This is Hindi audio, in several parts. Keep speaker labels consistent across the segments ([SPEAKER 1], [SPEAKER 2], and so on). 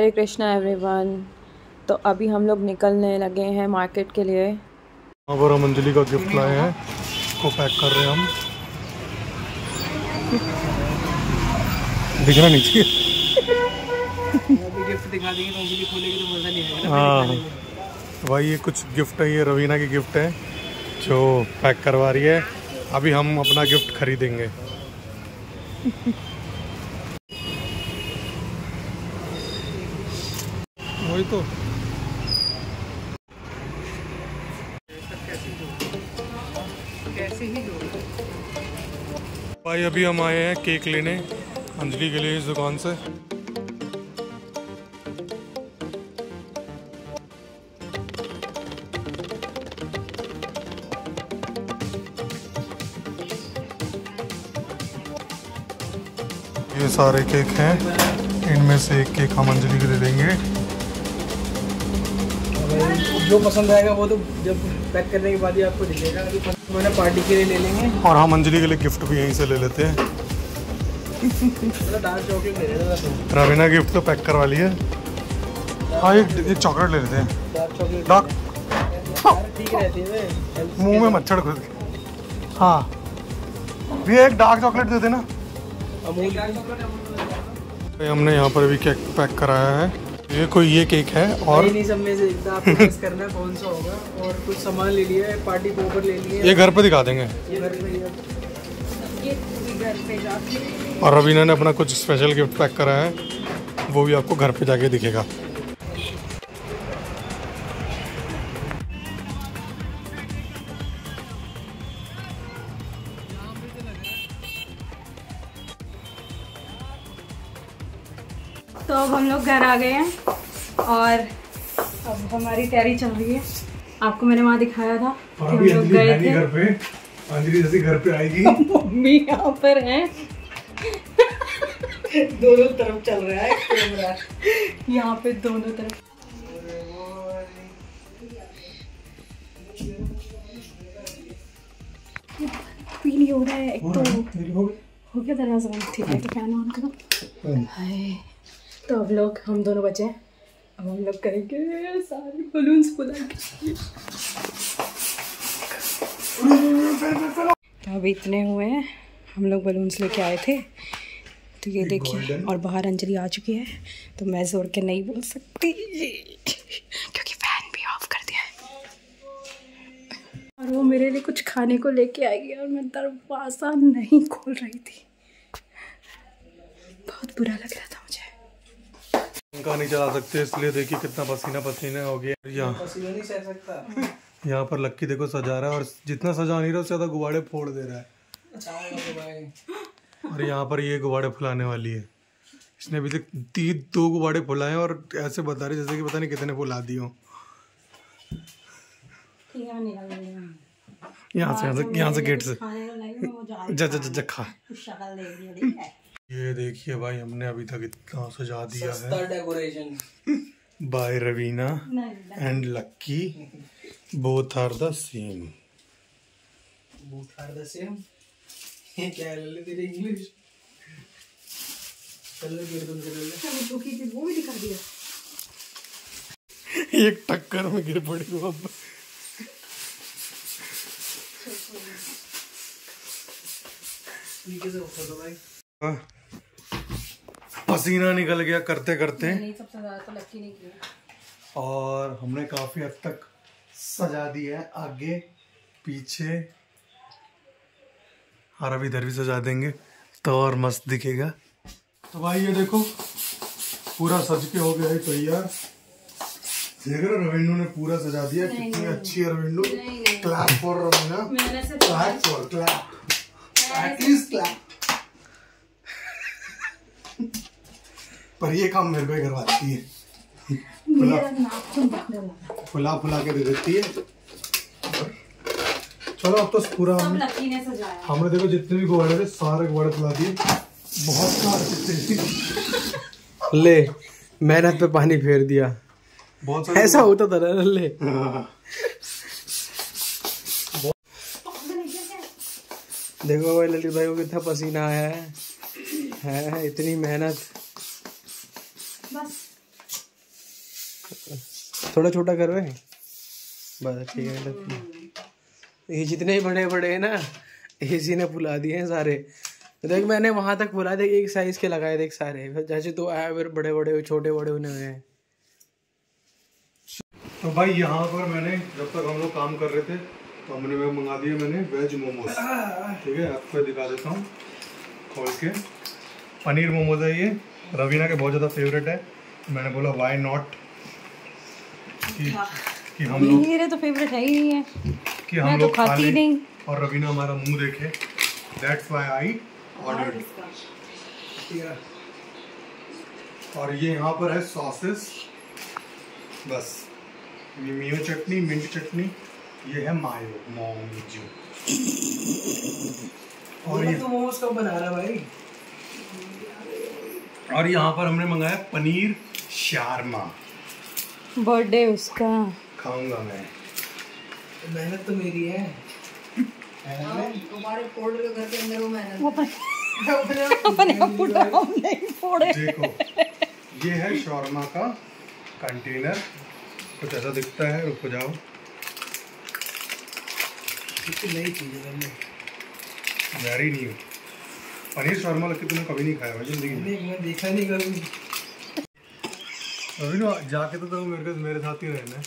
[SPEAKER 1] हरे कृष्णा एवरीवन। तो अभी हम लोग निकलने लगे हैं मार्केट के लिए।
[SPEAKER 2] यहाँ पर हम अंजलि का गिफ्ट लाए हैं, इसको पैक कर रहे हैं हम। दिखना नहीं चाहिए।
[SPEAKER 3] गिफ्ट दिखा देंगे तो अंजलि खोलेगी तो मजा नहीं आएगा।
[SPEAKER 2] हाँ भाई, ये कुछ गिफ्ट है, ये रवीना की गिफ्ट है जो पैक करवा रही है। अभी हम अपना गिफ्ट खरीदेंगे। वही तो
[SPEAKER 3] कैसे ही
[SPEAKER 2] भाई, अभी हम आए हैं केक लेने अंजलि के लिए इस दुकान से। ये सारे केक हैं, इनमें से एक केक हम अंजलि के लिए लेंगे।
[SPEAKER 3] जो पसंद आएगा वो तो जब पैक करने के बाद ही आपको दिखेगा। अभी पसंद पार्टी के लिए ले लेंगे
[SPEAKER 2] और हम अंजलि के लिए गिफ्ट भी यहीं से ले लेते हैं।
[SPEAKER 3] डार्क चॉकलेट ले लेते हैं।
[SPEAKER 2] रवीना गिफ्ट तो पैक करवा ली है। हाँ, एक चॉकलेट ले लेते हैं।
[SPEAKER 3] डार्क चॉकलेट
[SPEAKER 2] डार्क
[SPEAKER 3] ठीक रहती है,
[SPEAKER 2] मुंह में मच्छर घुस गए। हाँ भैया, एक डार्क चॉकलेट दे देना। हमने यहाँ पर भी केक पैक कराया है। ये केक है और
[SPEAKER 3] नहीं सब में से आपको गेस करना है कौन सा होगा। और कुछ सामान ले लिया है, पार्टी पोपर ले लिए।
[SPEAKER 2] ये घर पे दिखा देंगे।
[SPEAKER 3] ये घर पे जाके।
[SPEAKER 2] और रवीना ने अपना कुछ स्पेशल गिफ्ट पैक कराया है, वो भी आपको घर पे जाके दिखेगा।
[SPEAKER 1] तो अब हम लोग घर आ गए हैं और अब हमारी तैयारी चल रही है। आपको मैंने वहाँ दिखाया था कि हम लोग गए थे।
[SPEAKER 2] घर पे अंजलि जैसे घर पे आएगी।
[SPEAKER 1] मम्मी यहाँ पर हैं।
[SPEAKER 3] दोनों तरफ चल रहा है कैमरा।
[SPEAKER 1] यहाँ पे दोनों तरफ। पीली हो रहा है एक तो। हो गया दरवाजा बंद? ठीक है, तो फैन ऑन करो। हाय, तो अब लोग हम दोनों बचे हैं। अब हम लोग करेंगे सारे बलून्स फुलाएंगे। तो अभी इतने हुए हैं, हम लोग बलून्स लेके आए थे। तो ये देखिए, और बाहर अंजलि आ चुकी है तो मैं जोर के नहीं बोल सकती क्योंकि फैन भी ऑफ कर दिया है। और वो मेरे लिए कुछ खाने को लेके आई और मैं दरवाज़ा नहीं खोल रही थी। बहुत बुरा लग रहा था मुझे।
[SPEAKER 2] पंखा नहीं चला सकते, इसलिए देखिए कितना पसीना पसीना हो गया।
[SPEAKER 3] पसीना नहीं सह सकता।
[SPEAKER 2] यहाँ पर लक्की देखो सजा रहा है, और जितना सजा नहीं रहा उससे ज्यादा गुब्बारे फोड़ दे रहा है। और यहाँ पर ये गुब्बारे फुलाने वाली है। इसने अभी तक 2 गुब्बारे फुलाए और ऐसे बता रहे जैसे कि पता नहीं कितने फुला दिए हो। यहाँ से गेट से जा खा। ये देखिए भाई, हमने अभी तक इतना सजा दिया है।
[SPEAKER 3] Decoration
[SPEAKER 2] by Raveena and Lucky, both are the same.
[SPEAKER 3] Both are the same. ये क्या है तेरी इंग्लिश? कलर गिरदन कर ले।
[SPEAKER 1] जो की वो भी दिखा दिया।
[SPEAKER 2] एक टक्कर में गिर पड़ी वो। अब
[SPEAKER 3] नीचे से उठा दो भाई।
[SPEAKER 2] पसीना निकल गया करते करते।
[SPEAKER 1] नहीं, सबसे ज्यादा तो लक्की ने किया।
[SPEAKER 2] और हमने काफी हद तक सजा दिया है, आगे पीछे, और अभी इधर भी सजा देंगे तो और मस्त दिखेगा। तो भाई ये देखो, पूरा सज के हो गया है तैयार। देख रहे हो, रविंदु ने पूरा सजा दिया। कितनी अच्छी है Ravindu. Clap for Raveena. Clap for clap. At least clap. पर ये काम मेरे को ही करवाती है। फुला के दे देती है। चलो अब तो पूरा हमने देखो जितने भी गुब्बारे थे सारे गुब्बारे फुला दिए। बहुत सारे
[SPEAKER 3] ले, मेहनत पे पानी फेर दिया।
[SPEAKER 2] बहुत
[SPEAKER 3] ऐसा होता था ना। ले देखो भाई, ललित भाई को कितना पसीना आया है इतनी मेहनत।
[SPEAKER 1] बस
[SPEAKER 3] थोड़ा छोटा करो है बस, ठीक है। ये जितने बड़े बड़े हैं ना एसी ने फुला दिए हैं सारे। देख मैंने वहां तक फुला दे, एक साइज के लगाए देख सारे, जैसे तो आया फिर बड़े बड़े छोटे बड़े होने हुए हैं।
[SPEAKER 2] तो भाई यहाँ पर मैंने जब तक हम लोग काम कर रहे थे तो हमने मंगा दिए मैंने वेज मोमोज, ठीक है। आपको दिखा देता हूँ खोल के। पनीर मोमोज है ये, रवीना के बहुत ज़्यादा फेवरेट है। मैंने बोला व्हाई नॉट कि हम लोग,
[SPEAKER 1] मेरे तो फेवरेट है ही नहीं है
[SPEAKER 2] कि हम लोग खा लें और रवीना हमारा मुंह देखे। That's why I ordered. और ये यहाँ पर है सॉसेस, बस ये मियो चटनी, मिंट चटनी, ये है मायो मोमोज। और ये
[SPEAKER 3] तो मोमोज कब बना रहा भाई।
[SPEAKER 2] और यहाँ पर हमने मंगाया पनीर शारमा।
[SPEAKER 1] बर्थडे उसका
[SPEAKER 2] खाऊंगा मैं।
[SPEAKER 3] मेहनत तो मेरी है।
[SPEAKER 4] तुम्हारे फोड़ के घर के अंदर वो मेहनत
[SPEAKER 1] नहीं फोड़े।
[SPEAKER 2] देखो ये है शॉर्मा का कंटेनर, कुछ ऐसा दिखता है। रुको जाओ,
[SPEAKER 3] नई चीज है,
[SPEAKER 2] वेरी न्यू। पनीर शॉर्मा लगती तुमने कभी नहीं खाया भाई जिंदगी में?
[SPEAKER 3] मैं देखा नहीं कभी।
[SPEAKER 2] अभी ना जाके तो मेरे साथ ही रहना।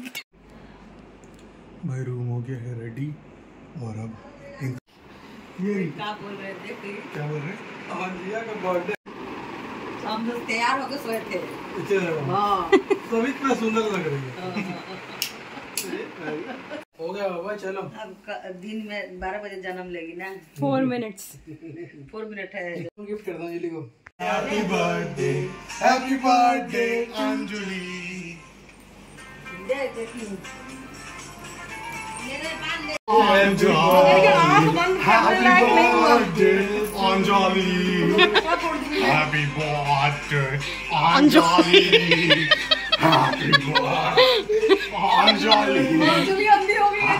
[SPEAKER 2] भाई रूम हो गया है रेडी और अब ये
[SPEAKER 4] क्या बोल रहे थे?
[SPEAKER 2] क्या बोल रहे?
[SPEAKER 3] अंजिया का बर्थडे
[SPEAKER 4] हम लोग तैयार होकर सोए थे।
[SPEAKER 3] हाँ सभी इतना सुंदर लग रही है। हो गया बाबा चलो।
[SPEAKER 4] अब दिन में 12 बजे जन्म लेगी ना।
[SPEAKER 1] 4 मिनट्स
[SPEAKER 4] 4 मिनट है।
[SPEAKER 3] गिफ्ट करता हूँ अंजलि को।
[SPEAKER 2] Happy birthday Anjali. Happy birthday, Anjali. Happy birthday, Anjali.
[SPEAKER 4] Anjali अंधी हो गई है।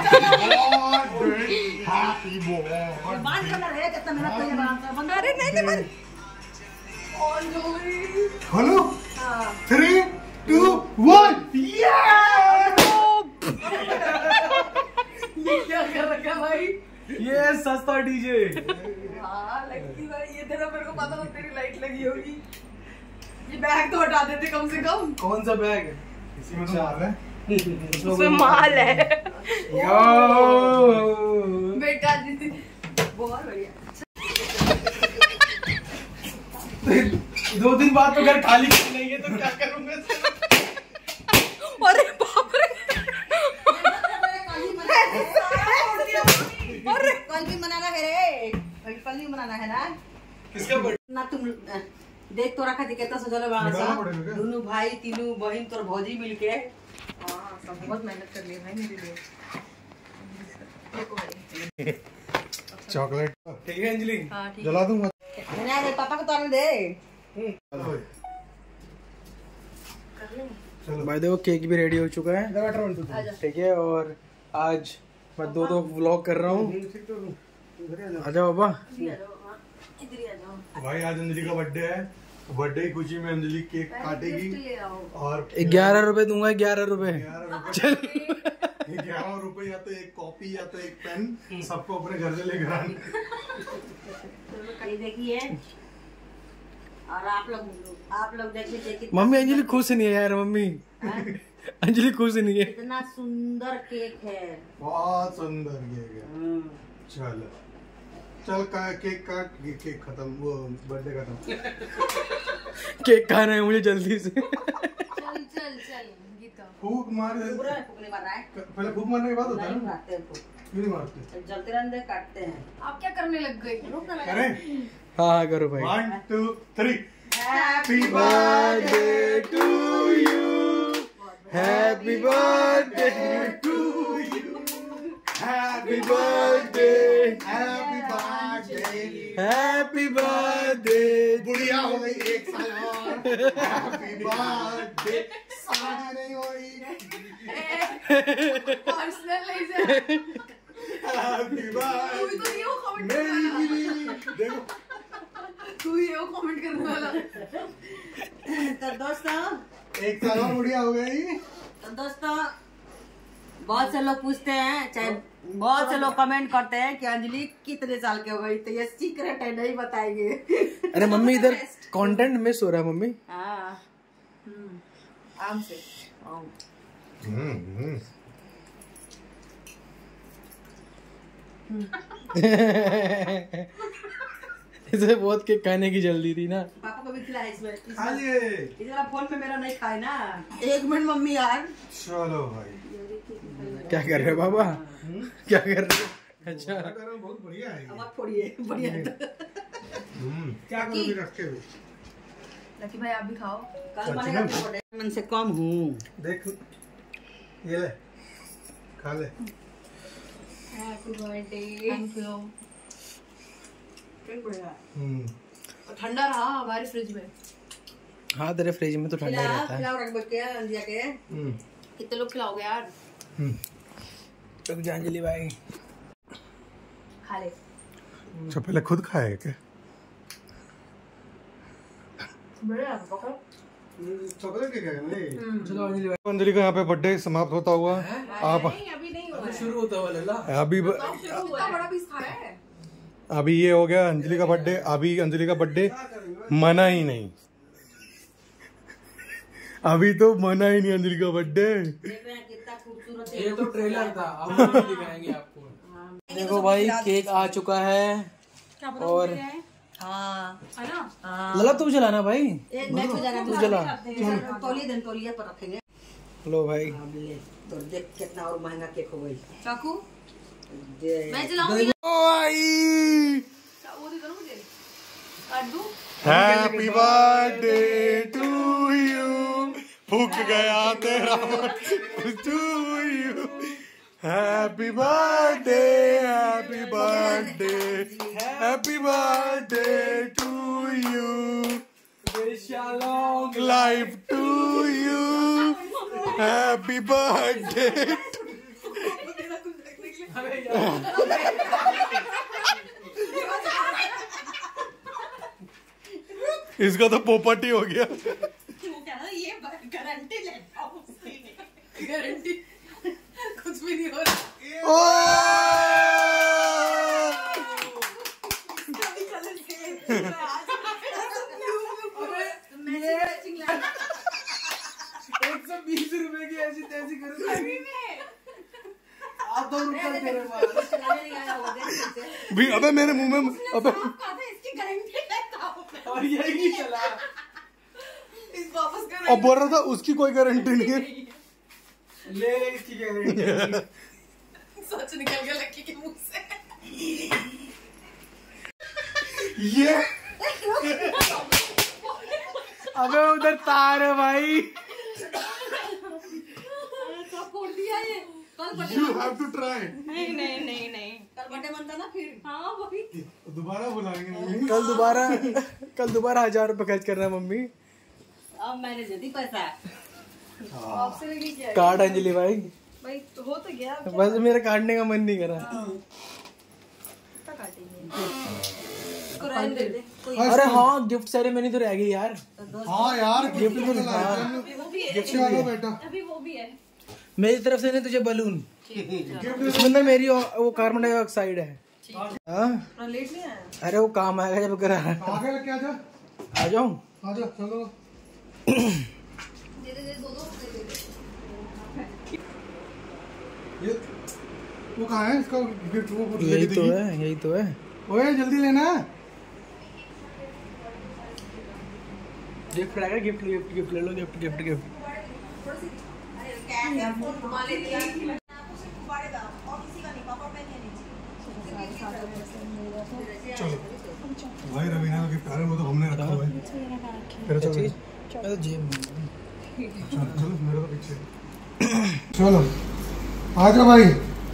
[SPEAKER 2] Happy birthday.
[SPEAKER 4] बात करना है कितना मेहनत करके बात बंद। अरे नहीं बंद। अंजलि
[SPEAKER 2] हेलो 3, 2, 1
[SPEAKER 4] ये क्या कर रखा भाई?
[SPEAKER 3] ये सस्ता डीजे।
[SPEAKER 4] हाँ लगती भाई, ये तेरा मेरे को पता था तेरी लाइट लगी होगी। ये बैग तो हटा देते कम से कम।
[SPEAKER 3] कौन सा बैग है?
[SPEAKER 2] इसी में तो माल है।
[SPEAKER 1] उसमें माल है।
[SPEAKER 4] बेटा जी बहुत बढ़िया।
[SPEAKER 3] 2 दिन बाद तो घर खाली नहीं है तो क्या करूंगा?
[SPEAKER 1] अरे बाप रे,
[SPEAKER 4] कल भी मनाना है रे, कल भी मनाना है ना।
[SPEAKER 3] किसका बर्थडे?
[SPEAKER 4] ना तुम देख तो रखा थी कितना सजल बड़ा सा। दोनों भाई तीनों बहन तोर भौजी मिलके। हाँ सब बहुत मेहनत कर लिए भाई मेरे लिए। देखो भाई
[SPEAKER 2] चॉकलेट
[SPEAKER 3] ठीक है अंजलि।
[SPEAKER 4] हाँ ठीक
[SPEAKER 2] जला दूंगा।
[SPEAKER 4] है। पापा को तो आने दे।
[SPEAKER 3] चलो भाई देखो केक भी रेडी हो चुका है, ठीक है। और आज मैं 2 व्लॉग कर रहा हूँ। आजा बाबा।
[SPEAKER 2] भाई आज अंजलि का बर्थडे है, तो बर्थडे की खुशी में अंजलि केक काटेगी और
[SPEAKER 3] 11 रुपए दूंगा। 11 रुपए।
[SPEAKER 2] 11 रुपए या तो एक कॉपी या तो एक पेन सबको अपने घर से लेकर आने।
[SPEAKER 4] देखिए और आप लोग देखिए।
[SPEAKER 3] मम्मी अंजलि खुश नहीं है यार। मम्मी अंजलि खुश नहीं है।
[SPEAKER 4] इतना सुंदर केक है।
[SPEAKER 2] बहुत सुंदर केक है। चल केक काट। केक खत्म, वो बर्थडे खत्म।
[SPEAKER 3] केक खाना है मुझे जल्दी से।
[SPEAKER 4] चल गीता
[SPEAKER 2] फूक मार।
[SPEAKER 4] पूरा फूक नहीं मारना है।
[SPEAKER 2] पहले फूक मारने के बाद होता है
[SPEAKER 4] नहीं
[SPEAKER 2] ना?
[SPEAKER 4] मारते हैं फूक।
[SPEAKER 2] क्यों नहीं मारते?
[SPEAKER 4] जलते रहने दे, काटते हैं। आप क्या करने लग गए? रुक ना।
[SPEAKER 2] करें?
[SPEAKER 3] हाँ करो भाई।
[SPEAKER 2] 1, 2, 3
[SPEAKER 4] happy
[SPEAKER 3] birthday to you. Happy birthday to you. Happy birthday.
[SPEAKER 2] Happy birthday.
[SPEAKER 3] Happy birthday.
[SPEAKER 2] बुढ़िया हो गई 1 साल और। Happy birthday. शादी नहीं हुई।
[SPEAKER 4] पर्सनल ले जा।
[SPEAKER 2] Happy birthday.
[SPEAKER 4] तू ये कमेंट
[SPEAKER 2] मेरी गिरी। देखो
[SPEAKER 4] तू ये कमेंट करने वाला। तो दोस्तों
[SPEAKER 2] 1 साल और बुढ़िया हो गई।
[SPEAKER 4] तो दोस्तों बहुत से लोग पूछते हैं, चाहे बहुत से लोग कमेंट करते हैं कि अंजलि कितने साल की हो गई, तो ये सीक्रेट है, नहीं बताएंगे।
[SPEAKER 3] अरे मम्मी इधर कंटेंट मिस हो रहा है मम्मी।
[SPEAKER 4] हाँ आम से
[SPEAKER 3] इसे बहुत केक खाने की जल्दी थी ना।
[SPEAKER 4] पापा को भी खिलाया इसमें।
[SPEAKER 2] खा लिए।
[SPEAKER 4] इस वाला फोन में मेरा नहीं खाए ना। 1 मिनट मम्मी यार।
[SPEAKER 2] चलो भाई।
[SPEAKER 3] क्या कर रहे हो बाबा? क्या कर रहे हो? अच्छा
[SPEAKER 2] बहुत बढ़िया है।
[SPEAKER 4] अब फोड़िए, बढ़िया है।
[SPEAKER 2] क्या करोगे रख के?
[SPEAKER 4] लकी भाई आप भी खाओ। कल बनेगा पकौड़े। मन से कम हूँ।
[SPEAKER 2] देख ये ले, खा ले।
[SPEAKER 4] Happy birthday. Thank you. ठंडा रहा हमारे फ्रिज में।
[SPEAKER 3] हाँ तेरे फ्रिज में तो ठंडा ही रहता है।
[SPEAKER 4] खिलाओ रख बच के अंजिया के। कितने लोग खिलाओगे यार?
[SPEAKER 3] रुक जा अंजलि भाई।
[SPEAKER 4] खा ले।
[SPEAKER 2] अच्छा पहले खुद खाएगा क्या? चॉकलेट क्या है?
[SPEAKER 3] चलो अंजलि भाई।
[SPEAKER 2] अंजलि का यहाँ पे बर्थडे समाप्त होता हुआ। आप
[SPEAKER 4] अभी नहीं हुआ।
[SPEAKER 3] शुरू होता हुआ लला।
[SPEAKER 2] अभी
[SPEAKER 4] कितना बड़ा पीस खा रहा है?
[SPEAKER 2] अभी ये हो गया अंजलि का बर्थडे। अभी अंजलि का बर्थडे मना ही नहीं, अभी तो मना ही नहीं अंजलि का बर्थडे।
[SPEAKER 4] देख रहे हैं कितना खूबसूरत है।
[SPEAKER 3] ये तो ट्रेलर था, अब हम दिखाएंगे आपको। देखो भाई केक आ चुका है और
[SPEAKER 4] हाँ है ना।
[SPEAKER 3] लला तू जलाना भाई।
[SPEAKER 4] एक बैग में जाना
[SPEAKER 3] तू जला।
[SPEAKER 4] तौलिए पर रखेंगे।
[SPEAKER 3] लो भाई।
[SPEAKER 4] ले तो देख कितना और महंगा केक हो गई। चाकू
[SPEAKER 2] मैं
[SPEAKER 4] जलाऊंगी।
[SPEAKER 2] Happy birthday to you. फूक गया तेरा to you. Happy birthday, happy birthday, happy birthday to you. Long life to you. Happy birthday. इसका तो पोपट ही हो गया।
[SPEAKER 4] ये गारंटी लेता हूँ, गारंटी कुछ भी नहीं हो रहा। ₹120 की ऐसी तैसी करो। आप 2 रुपए दे रहे
[SPEAKER 2] भी अबे मेरे मुंह में अबे
[SPEAKER 4] इसकी गारंटी लेता हूँ।
[SPEAKER 3] और यही चला।
[SPEAKER 4] इस वापस कर।
[SPEAKER 2] और बोल रहा था उसकी कोई गारंटी नहीं है।
[SPEAKER 3] ले इसकी गारंटी।
[SPEAKER 4] सच निकल गया लक्की के मुंह से।
[SPEAKER 2] ये
[SPEAKER 3] अबे उधर तार है भाई।
[SPEAKER 4] फोड़ दिया ये। कल
[SPEAKER 2] यू हैव टू ट्राई।
[SPEAKER 4] नहीं कल बर्थडे मनता ना फिर। हाँ वही
[SPEAKER 2] दोबारा बुलाएंगे।
[SPEAKER 3] कल दोबारा 1000 रुपए खर्च कर रहा है मम्मी।
[SPEAKER 4] अब मैंने दे दी पैसा। आपसे लगी क्या?
[SPEAKER 3] काट अंजलि भाई।
[SPEAKER 4] भाई तो हो तो गया।
[SPEAKER 3] बस मेरा काटने का मन नहीं कर रहा। अरे हाँ गिफ्ट सेरेमनी तो रह गई यार।
[SPEAKER 2] हाँ यार गिफ्ट तो
[SPEAKER 3] गिफ्ट
[SPEAKER 2] चलो बेटा।
[SPEAKER 4] अभी वो भी है।
[SPEAKER 3] मेरी तरफ से नहीं तुझे बलून। इसमें अंदर मेरी वो कार्बन डाइऑक्साइड है। हाँ
[SPEAKER 4] लेट नहीं आया।
[SPEAKER 3] अरे वो काम आएगा जब करा।
[SPEAKER 2] आगे लग के आजा।
[SPEAKER 3] आ जाऊं।
[SPEAKER 2] आजा चलो। ये वो कहाँ है इसका गिफ्ट? वो
[SPEAKER 3] यही तो है।
[SPEAKER 2] ओए जल्दी लेना।
[SPEAKER 3] गिफ्ट रहेगा। गिफ्ट ले लो। गिफ्ट
[SPEAKER 2] चलो भाई रवीना का गिफ्ट आ रहा है, वो तो हमने रखा हुआ है। फिर चलो
[SPEAKER 3] चलो जेब में।
[SPEAKER 2] चलो मेरे तो पीछे। चलो आजा भाई।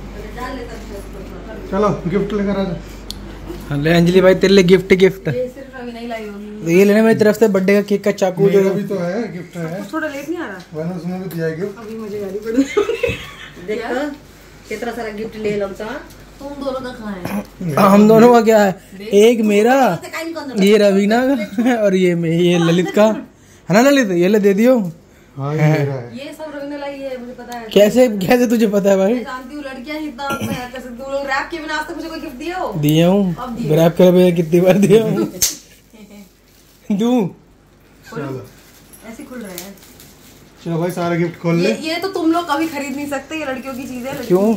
[SPEAKER 2] चलो गिफ्ट लेकर आजा।
[SPEAKER 3] ले अंजलि भाई तेरे लिए गिफ्ट।
[SPEAKER 4] ये सिर्फ रवीना ही लाई होगी।
[SPEAKER 3] तो ये लेना मेरी तरफ से बर्थडे का केक का चाकू जो
[SPEAKER 2] भी तो है गिफ्ट है।
[SPEAKER 4] थोड़ा लेट नहीं आ रहा।
[SPEAKER 2] मैंने उसने भी दिया गिफ्ट।
[SPEAKER 4] अभी मुझे गाली पड़ देखो कितना सारा गिफ्ट ले लमसा। तुम दोनों का खाए।
[SPEAKER 3] हम दोनों का क्या है? एक मेरा, ये रवीना का और ये ललित का है ना। ललित ये ले दे दियो।
[SPEAKER 2] हाँ ये मेरा है।
[SPEAKER 4] ये सब रवीना लाई है। पता है
[SPEAKER 3] कैसे कैसे तुझे पता है भाई?
[SPEAKER 4] मैं जानती हूँ लड़कियां ही इतना मेहनत कर सकती। तुम लोग रैप के बिना आज तक मुझे कोई गिफ्ट दिया हो?
[SPEAKER 3] दिया हूँ,
[SPEAKER 4] अब दिए।
[SPEAKER 3] रैप कर भैया कितनी बार दिया हूँ। दूं?
[SPEAKER 2] चलो
[SPEAKER 4] ऐसे खुल रहे हैं
[SPEAKER 2] चलो भाई सारे गिफ्ट खोल ले।
[SPEAKER 4] ये तो तुम लोग कभी खरीद नहीं सकते, ये लड़कियों की चीज है।
[SPEAKER 3] क्यों?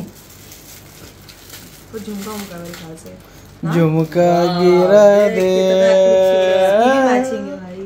[SPEAKER 4] तो झुमका उमका मेरे ख्याल से
[SPEAKER 3] झुमका गिरा दे।
[SPEAKER 4] मैचिंग है भाई।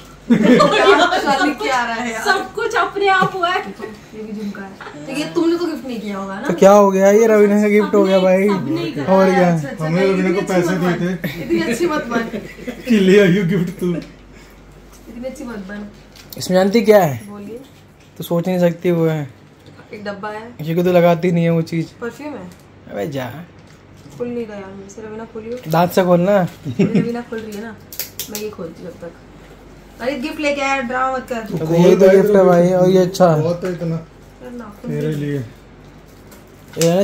[SPEAKER 4] क्या रहा है सब कुछ अपने आप हुआ है। ये भी झुमका है, तो ये तुमने तो गिफ्ट नहीं किया होगा ना?
[SPEAKER 3] तो क्या हो गया, ये रवीना का गिफ्ट हो गया भाई। और क्या,
[SPEAKER 2] हमने रवीना को पैसे दिए थे।
[SPEAKER 4] इतनी अच्छी मत बन,
[SPEAKER 2] कि ले आइयो गिफ्ट तू।
[SPEAKER 4] इतनी अच्छी मत बन।
[SPEAKER 3] इसमें जानती क्या है?
[SPEAKER 4] बोलिए।
[SPEAKER 3] तो सोच नहीं सकती वो है,
[SPEAKER 4] एक डब्बा है,
[SPEAKER 3] किसी को तो लगाती नहीं है वो चीज।
[SPEAKER 4] परफ्यूम है।
[SPEAKER 3] अबे जा,
[SPEAKER 4] खुल नहीं रहा यार मुझसे। रवीना खोलियो,
[SPEAKER 3] दांत से खोलना।
[SPEAKER 4] रवीना खोल रही है ना, मैं ये खोलती हूँ जब तक। अरे गिफ्ट लेके आया, ड्रामा मत कर।
[SPEAKER 3] तो यही तो गिफ्ट है भाई, और ये अच्छा है
[SPEAKER 2] बहुत है इतना
[SPEAKER 4] यार नाखून
[SPEAKER 2] तेरे लिए।
[SPEAKER 3] ये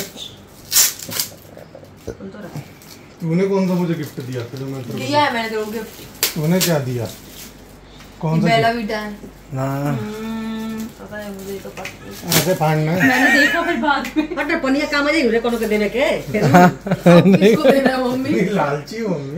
[SPEAKER 4] खुल तो रहा है।
[SPEAKER 2] तूने कौन सा मुझे गिफ्ट दिया था जो मैं तेरे को
[SPEAKER 4] दिया है मैंने तेरे को गिफ्ट।
[SPEAKER 2] तूने क्या दिया? कौन सा
[SPEAKER 4] बेला
[SPEAKER 2] gift?
[SPEAKER 4] वीटा है।
[SPEAKER 3] ना
[SPEAKER 4] पता है मुझे, तो पता
[SPEAKER 2] ऐसे फाड़ना है।
[SPEAKER 4] मैंने देखा फिर बाद में।
[SPEAKER 5] बट पनिया काम आ जाएगी रे कोनो के देने के।
[SPEAKER 4] अब किसको देना है मम्मी?
[SPEAKER 2] नहीं, लालची हो मम्मी।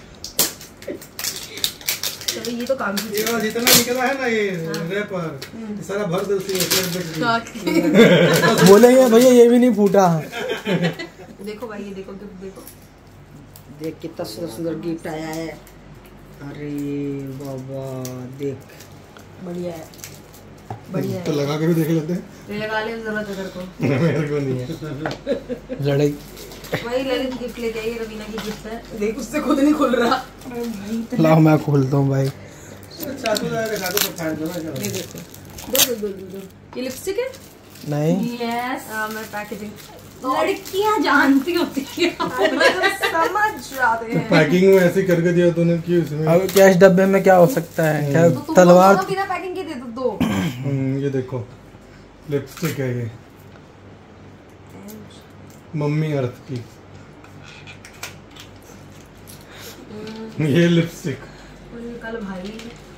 [SPEAKER 4] चलो ये तो काम की
[SPEAKER 2] ये वाला जितना निकला है ना ये रैपर, सारा भर दे उसी में।
[SPEAKER 3] बोलेंगे भैया ये भी नहीं फूटा।
[SPEAKER 4] देखो भाई, ये देखो गिफ्ट देखो।
[SPEAKER 5] देख कितना सुंदर सुंदर गिफ्ट आया है। अरे बाबा देख,
[SPEAKER 4] बढ़िया है, बढ़िया
[SPEAKER 2] तो
[SPEAKER 4] है।
[SPEAKER 2] लगा के भी देख लेते हैं।
[SPEAKER 4] ये लगा ले, जरूरत है तेरे को।
[SPEAKER 2] मेरे को नहीं है।
[SPEAKER 3] लड़ाई
[SPEAKER 4] वही ललित गिफ्ट लेके आई, रवीना की गिफ्ट है। देख उससे खुद नहीं खुल रहा।
[SPEAKER 3] लाओ मैं खोलता हूँ भाई।
[SPEAKER 2] चाकू जाएगा, चाकू तो फाड़ दो ना।
[SPEAKER 4] ये देखो, दो। ये लिपस्टिक है।
[SPEAKER 3] नहीं
[SPEAKER 4] यस, मैं पैकेजिंग लड़कियां जानती होती है, समझ जाते हैं।
[SPEAKER 2] पैकिंग में ऐसे करके दिया तूने कि उसमें।
[SPEAKER 3] अब कैश डब्बे में क्या हो सकता है? क्या
[SPEAKER 4] तो तुम
[SPEAKER 3] तलवार?
[SPEAKER 4] लोग बिना पैकिंग के दे दो।
[SPEAKER 2] ये देखो लिपस्टिक है ये, मम्मी अर्थ की। ये लिपस्टिक
[SPEAKER 4] कल भाई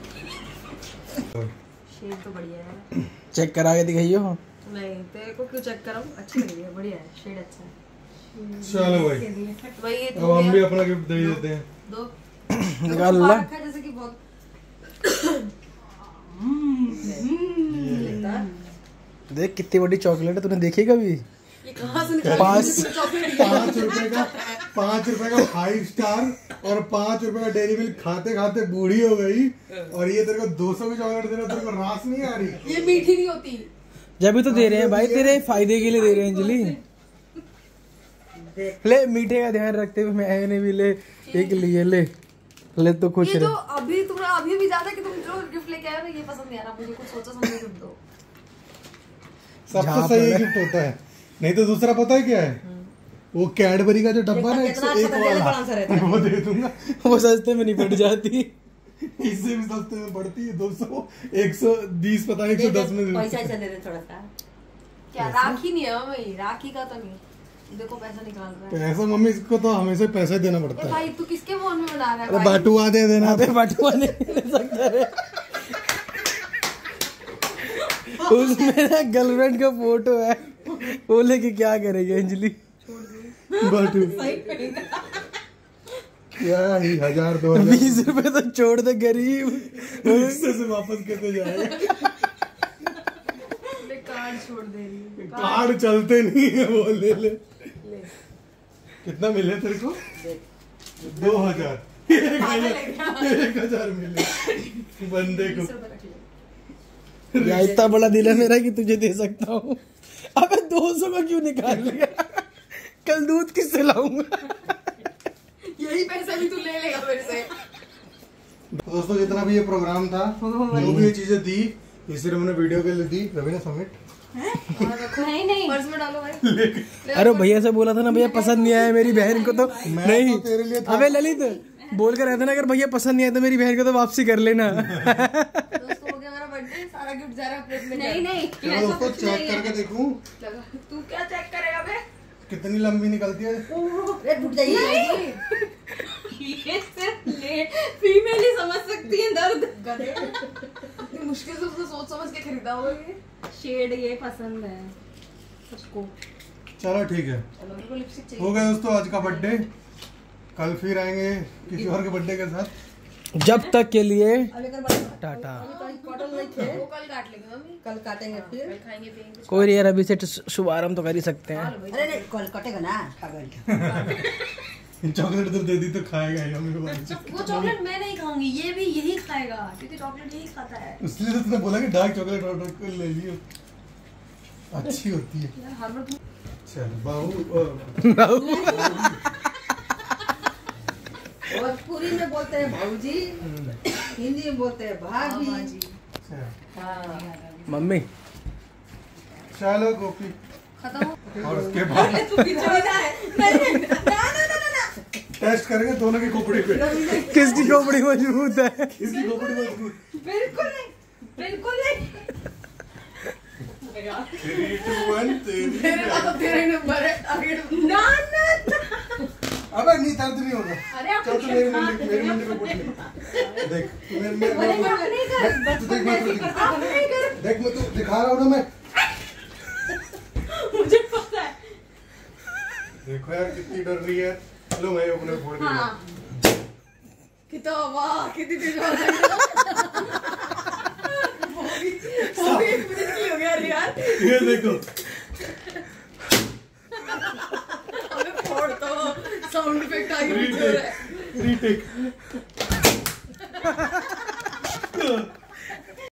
[SPEAKER 4] शेड तो बढ़िया है।
[SPEAKER 3] चेक करा के दिखाइयो।
[SPEAKER 4] नहीं तेरे को क्यों चेक कराऊं? अच्छी लग रही है, बढ़िया है, शेड अच्छा है।
[SPEAKER 2] चलो भाई,
[SPEAKER 4] भाई ये
[SPEAKER 2] अब हम भी अपना गिफ्ट दे देते हैं।
[SPEAKER 4] दो
[SPEAKER 3] निकाल ला।
[SPEAKER 4] रखा है जैसे कि बहुत
[SPEAKER 3] देख कितनी बड़ी चॉकलेट है, तूने देखी कभी?
[SPEAKER 4] ये कहाँ से निकाली?
[SPEAKER 2] 5 रुपए का 5 स्टार और 5 रुपए का डेयरी मिल्क खाते खाते बूढ़ी हो गई, और ये तेरे को 200 की चॉकलेट दे रहा, तेरे को रास नहीं आ रही।
[SPEAKER 4] ये मीठी नहीं होती।
[SPEAKER 3] जब भी तो दे रहे हैं भाई, तेरे फायदे के लिए दे रहे हैं अंजलि। ले मीठे का ध्यान रखते हुए मैंने भी ले एक लिए ले तो खुश
[SPEAKER 4] ये
[SPEAKER 3] रहे।
[SPEAKER 4] तो अभी तुम्हें अभी भी ज्यादा कि तुम जो गिफ्ट लेके आए ना, ये पसंद नहीं आ रहा मुझे, कुछ सोचा समझ गिफ्ट दो।
[SPEAKER 2] सबसे सही गिफ्ट होता है। नहीं तो दूसरा पता है क्या है? वो कैडबरी का जो डब्बा ना 101 वाला, वो दे दूंगा।
[SPEAKER 3] वो सस्ते में नहीं पड़ जाती,
[SPEAKER 2] इससे भी सस्ते में पड़ती है। 200 120 पता नहीं 110 में
[SPEAKER 5] पैसा ऐसा दे दे थोड़ा सा।
[SPEAKER 4] क्या राखी नहीं है मम्मी? राखी का तो नहीं। देखो पैसा निकाल रहा है।
[SPEAKER 2] पैसा मम्मी को तो हमेशा पैसे देना पड़ता है।
[SPEAKER 4] भाई तू किसके फोन में बना रहा है
[SPEAKER 2] अरे
[SPEAKER 4] भाई?
[SPEAKER 2] बाटुआ दे देना।
[SPEAKER 3] अबे बटुआ नहीं ले सकता रे। उसमें ना गर्लफ्रेंड का फोटो है, वो लेके क्या करेगी अंजलि?
[SPEAKER 2] बाटू क्या ही 1000-2000
[SPEAKER 3] 20 रुपए तो छोड़ दे गरीब,
[SPEAKER 2] इससे से वापस कैसे जाएगा?
[SPEAKER 4] कार्ड छोड़ दे रही है।
[SPEAKER 2] कार्ड चलते नहीं है, वो ले ले। कितना मिले तेरे को? 2000। 1000 मिले बंदे को।
[SPEAKER 3] या इतना बड़ा दिल है मेरा कि तुझे दे सकता हूँ। अबे 200 का क्यों निकाल लिया? कल दूध किससे लाऊंगा?
[SPEAKER 4] यही पैसा भी तू ले लेगा मेरे से।
[SPEAKER 2] दोस्तों जितना भी ये प्रोग्राम था, जो भी ये चीजें दी, ये सिर्फ हमने वीडियो के लिए दी। रवीना समिट
[SPEAKER 4] नहीं पर्स में डालो भाई।
[SPEAKER 3] अरे भैया से बोला था ना, भैया पसंद नहीं आया मेरी बहन को तो नहीं।
[SPEAKER 2] तेरे लिए था।
[SPEAKER 3] अबे ललित बोल कर रहता ना, अगर भैया पसंद नहीं आया तो मेरी बहन को तो वापसी कर लेना।
[SPEAKER 4] दोस्तों हो गया मेरा बर्थडे, सारा गिफ्ट जा रहा है प्लेट में। नहीं
[SPEAKER 2] चलो दोस्तों चेक करके देखूं
[SPEAKER 4] तू क्या चेक करेगा बे?
[SPEAKER 2] कितनी लंबी निकलती है।
[SPEAKER 5] रेट फुट जाएगी।
[SPEAKER 4] ये सिर्फ ले फीमेल ही समझ सकती है दर्द। गधे मुश्किल से उसने सोच समझ के खरीदा होगा ये।
[SPEAKER 1] शेड ये पसंद है उसको।
[SPEAKER 2] चलो ठीक है, हो गया दोस्तों आज का बर्थडे। कल फिर आएंगे किसी और के बर्थडे के साथ।
[SPEAKER 3] जब तक के लिए टाटा।
[SPEAKER 4] कल काटेंगे फिर
[SPEAKER 3] कोई नहीं यार, अभी से शुभारंभ तो कर ही सकते हैं।
[SPEAKER 4] अरे नहीं कल कटेगा ना।
[SPEAKER 2] चॉकलेट तो दे दी तो खाएगा ही हमें।
[SPEAKER 1] वो चॉकलेट मैं नहीं खाऊंगी, ये भी यही खाएगा क्योंकि चॉकलेट यही खाता है।
[SPEAKER 2] इसलिए तो तूने बोला कि डार्क चॉकलेट ऑर्डर कर ले लियो, अच्छी होती है। चल बाबू
[SPEAKER 4] भोजपुरी में बोलते हैं भाऊजी, हिंदी में बोलते हैं भाभी।
[SPEAKER 3] मम्मी
[SPEAKER 2] चलो गोपी
[SPEAKER 1] खत्म।
[SPEAKER 2] और उसके बाद टेस्ट करेंगे दोनों की खोपड़ी पे,
[SPEAKER 3] किसकी खोपड़ी मजबूत है।
[SPEAKER 2] किसकी खोपड़ी मजबूत।
[SPEAKER 1] बिल्कुल नहीं, बिल्कुल नहीं।
[SPEAKER 2] 3, 2, 1
[SPEAKER 1] तेरे नंबर है ना ना।
[SPEAKER 2] अबे नहीं दर्द नहीं होगा।
[SPEAKER 1] अरे आप
[SPEAKER 2] चल तू मेरी मुंडी पे पुट ले। देख तू मेरे देख मैं तू दिखा रहा हूँ ना मैं।
[SPEAKER 1] मुझे पता है।
[SPEAKER 2] देखो यार कितनी डर रही है। लो मैं अपने फोड़ दिया।
[SPEAKER 1] कितना वाह कितनी तेज आवाज आई। वो भी 1 मिनट की हो गया यार।
[SPEAKER 2] ये देखो
[SPEAKER 1] अबे फोड़ तो साउंड इफेक्ट आ गया।
[SPEAKER 2] रीटेक